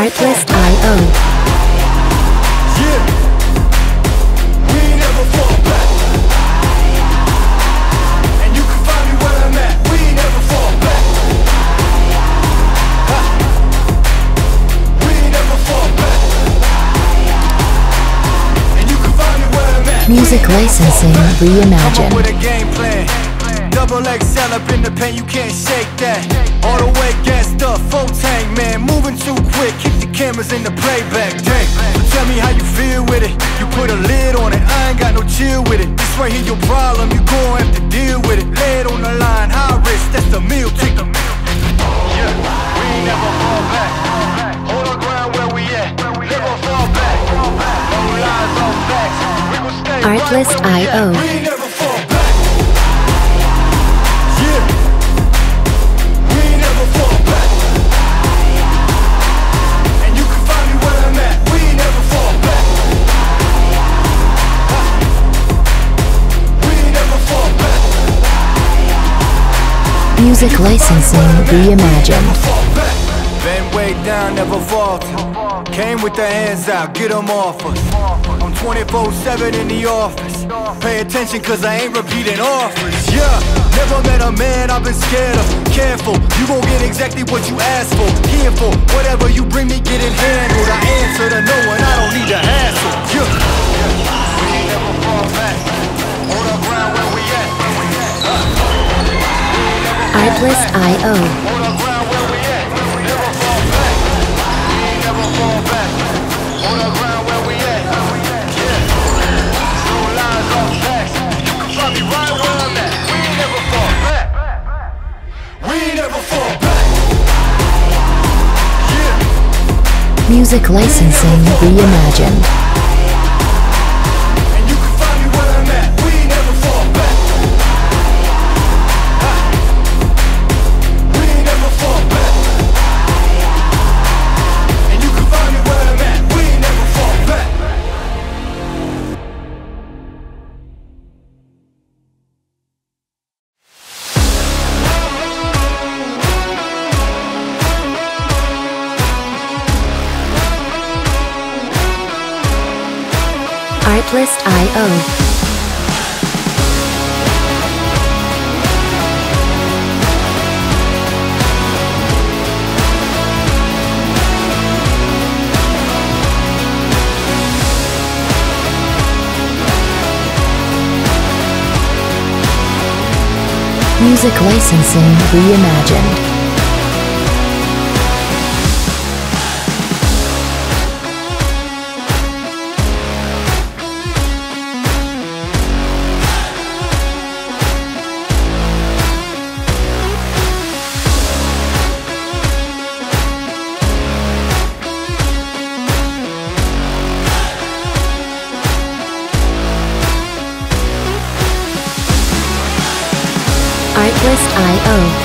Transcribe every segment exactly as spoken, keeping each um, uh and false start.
Artlist dot I O. Yeah. We ain't never fall back. And you can find me where I'm at. We ain't never fall back. Ha. We ain't never fall back. And you can find me where I'm at. Music licensing reimagined. Come up with a game plan. Double X L up in the pen, you can't shake that. All the way gassed up, full tank, man. Moving too quick, keep the cameras in the playback. Dang, so tell me how you feel with it. You put a lid on it, I ain't got no chill with it. This right here your problem, you gon' have to deal with it. Lay it on the line, high risk, that's the meal ticket. Yeah, we ain't never fall back. Hold our ground where we at, never fall back. No lies, no facts, we gon' stay Artlist dot I O. right where we at. We ain't never fall back. Music licensing reimagined. Been way down, never falter. Came with the hands out, get them off us. I'm twenty-four seven in the office. Pay attention cause I ain't repeating offers. Yeah, never met a man I've been scared of. Careful, you gon' get exactly what you asked for. Here for whatever you bring me, get it handled. I answer to no one, I don't need to hassle. Yeah, we ain't never fall back. Hold our ground where we at. Artlist dot I O. Hold our ground where we at. Never fall back. We ain't never fall back. Hold our ground where we at. Yeah. No lies, all facts. You can find me right where I'm at. We ain't never fall back. We ain't never fall back. Yeah. Music licensing reimagined. And you can find me where I'm at. We ain't never fall back. Artlist dot I O. Music licensing reimagined. Artlist dot I O.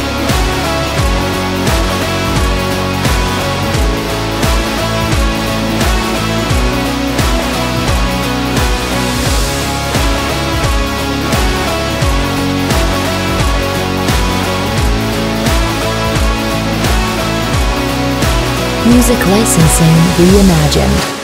Music licensing reimagined.